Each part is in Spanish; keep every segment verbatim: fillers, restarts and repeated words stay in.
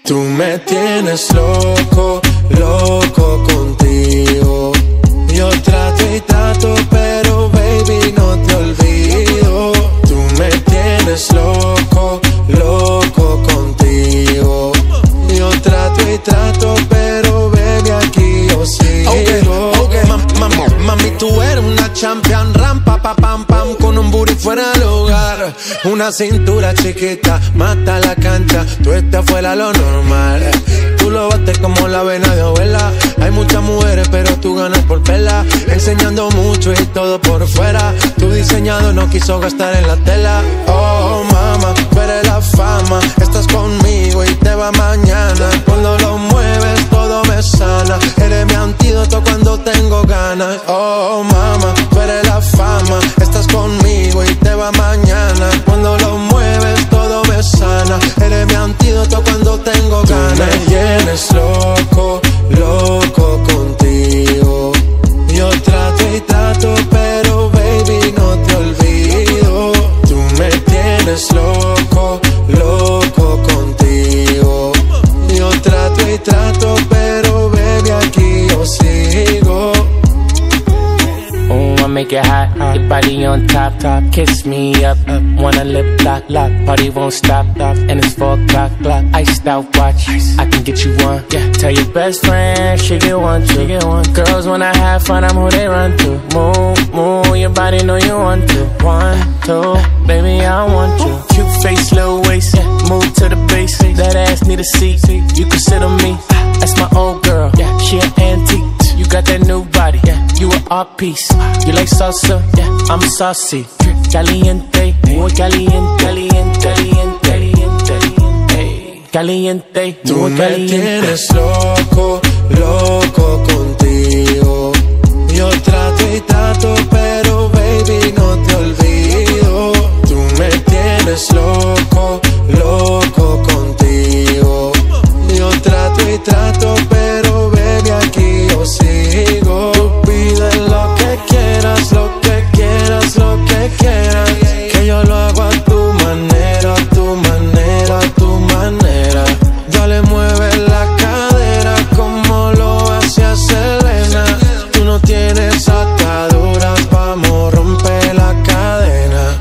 Tú me tienes loco, loco contigo. Yo trato y trato, pero baby no te olvido. Tú me tienes loco, loco contigo. Yo trato y trato, pero baby aquí yo sigo. Okay, okay. Ma ma ma mami, tú eres una champion, rampa pa pam pam, con un booty fuera del hogar. Una cintura chiquita, mata la cancha, tú estás fuera lo normal. Tú lo bates como la vena de abuela. Hay muchas mujeres, pero tú ganas por pela. Enseñando mucho y todo por fuera. Tu diseñado no quiso gastar en la tela. Oh, mama, tú eres la fama. Estás conmigo y te va mañana. Cuando lo mueves, todo me sana. Eres mi antídoto cuando tengo ganas. Oh, mama, tú eres la fama. Estás conmigo y te va mañana. Cuando lo mueves, todo me sana. Eres mi antídoto cuando tengo ganas. Tú me tienes loco, loco contigo. Yo trato y trato, pero baby no te olvido. Tú me tienes loco, loco contigo. Yo trato y trato, pero baby aquí yo sigo. Oh, I make it hot, hot. Your body on top, top. Kiss me up, up. Wanna lip lock, lock. Party won't stop, stop. And it's four o'clock, clock. Iced out watch, Ice. I can get you one. Yeah. Tell your best friend she get one, she get one. Girls wanna have fun, I'm who they run to. Move, move, your body know you want to. One, two, baby I want you. Cute face, little waist, yeah. Move to the base. That ass need a seat. You can sit on me. That's my old girl. Yeah, she an antique. You got that new body, yeah. You an art piece. You like salsa, yeah. I'm saucy. Caliente, muy caliente, caliente, caliente, caliente, caliente. Tú me tienes loco, loco contigo. Yo trato y trato, pero baby no te olvido. Tú me tienes loco, loco contigo. Yo trato y trato, pero baby aquí yo sigo. Tú pides lo que quieras, lo que quieras, lo que quieras. Que yo lo hago a tu manera, a tu manera, a tu manera. Dale, mueve la cadera como lo hacía Selena. Tú no tienes ataduras, vamos, rompe la cadena.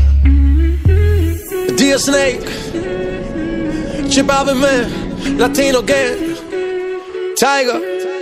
Djsnake, Jbalvin, man, Latino gang, Tyga.